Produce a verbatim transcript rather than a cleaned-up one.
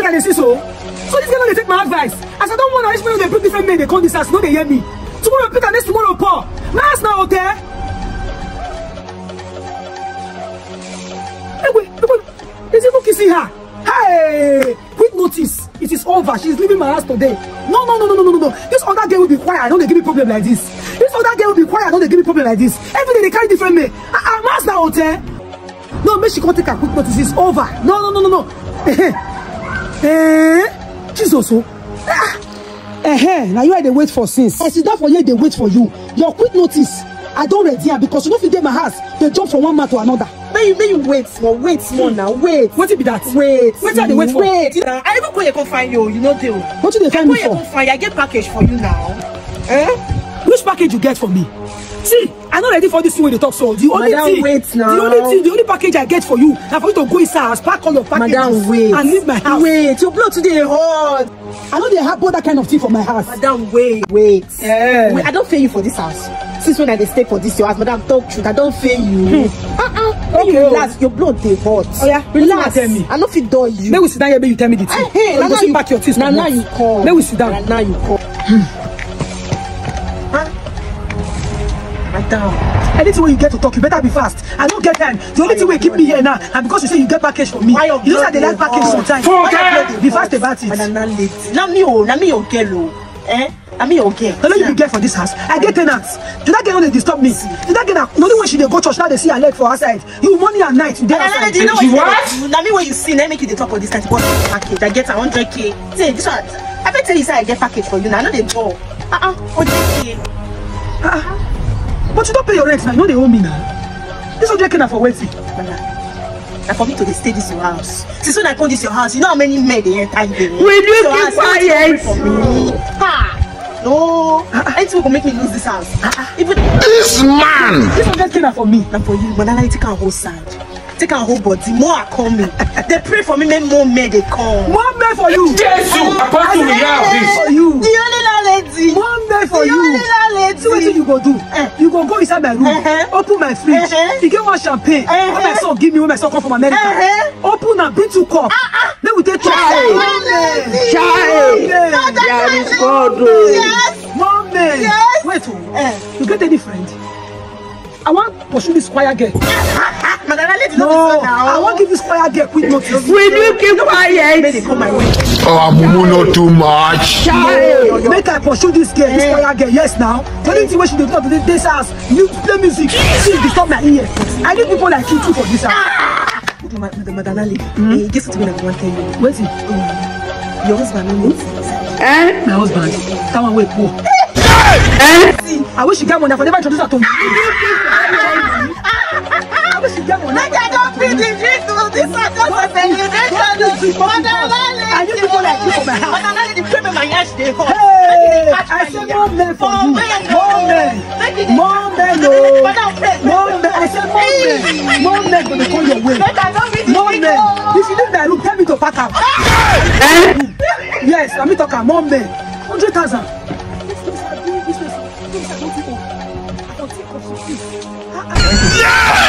make I see so. So this girl they take my advice. As I don't want to when they bring different men, they come this house, no they hear me. Tomorrow Peter, next tomorrow Paul. My house now out there. Hey, wait, wait, wait. Is even kissing her? Hey, quick notice. It is over. She's leaving my house today. No, no, no, no, no, no, no. This other girl will be quiet. I know they give me problem like this. This other girl will be quiet. I know they give me problem like this. Every day they carry different men. Ah, my house now out there. No, make she come take a quick notice. It's over. No, no, no, no, no. Eh, Jesus, oh. Eh, now you are the wait for since. I sit down for you, they wait for you. Your quick notice. I don't ready here because you know if you get my house, they jump from one man to another. May you, may you wait small, wait small now, wait. What it be that? Wait. What are they wait for? Wait. I even go here come find you, you know deal. What do they find me for? I find you, I get package for you now. Eh? Which package you get for me? See, I'm not ready for this thing when they talk so. The only Madam, thing, wait now. the only thing, the only package I get for you, now for you to go inside, pack all your packages, Madam, wait. and leave my house. Wait, your blood today hot. I know they have bought that kind of thing for my house. Madam, wait, wait. Yeah. Wait, I don't pay you for this house. Since when I dey stay for this your house, Madam, talk truth. I don't pay you. Hmm. Uh-uh. Okay, you relax, your blood dey hot. Oh yeah, relax. Tell me. I no fit dull you. May we sit down here, may you tell me the truth. Hey, now you pack your things. Now, now you call. May we sit down. Now you call. Madam. Anything when you get to talk, you better be fast. I don't get time. The only thing will keep me here now, and because you say you get package for me, you know that they like package sometimes. Okay. Be fast about it. Madam, now late. Now me oh, now me your girl oh. Eh? Now me your girl. The only you get for this house, I get tenants. Did that girl when they disturb me? Did that girl only when she dey go church now they see her leg for her side. You morning and night you dey outside. You know what? Now me when you see, now make you dey talk about this kind of package. I get a hundred k. Say this one. I bet tell you say I get package for you now. I know they go. Uh uh. Hundred k. Uh uh. But you don't pay your rent now, you know they owe me now. This one drinking for waiting. Now for me to stay this your house. Since when I come this your house, you know how many men they enter here. Will you keep quiet? Ha! No. Uh-uh. Anything will make me lose this house. Uh-uh. Even this man! This one drinking for me. Now for you, Madam, take a whole side. Take a whole body. More are coming. They pray for me, make more men they come. More men for you. Yes, you. Apart from this. For you. The only lady. More men for the you. The only lady. See what you go do? Uh, you go go inside my room. Uh-huh. Open my fridge. Uh-huh. You get one champagne. Uh-huh. When my son give me, when my son come from America. Uh-huh. Open and bring two cups. Uh-uh. Then we take two. Child. Child. There is God. Yes. More men. Yes. Wait. Uh, you get any friend? I want to pursue this choir girl. No, I want to give this choir girl quick notice. Will you keep quiet? Oh, Mumu, not too much. No, make I pursue this girl, this choir girl. Yes, now. The only thing we should do to this house, you play music. See, disturb my ear. I need people like you too for this house. Madam Ali, eh, guess what I want to tell you? Wait it. Your husband knows. Eh? My husband. Come on, wait, poor. Eh? I wish you get money. I never introduce her to me. I wish you get money. I don't feel the drink to this house. I need people like you for my house. Madam Ali, the payment my ass they hot. Hey, I said more men for you. More men. More men, no. More men. I said more men. More men gonna come your way. More men. If you leave my room, tell me to pack up. Yes, I'm talking more men. Hundred thousand. Yeah!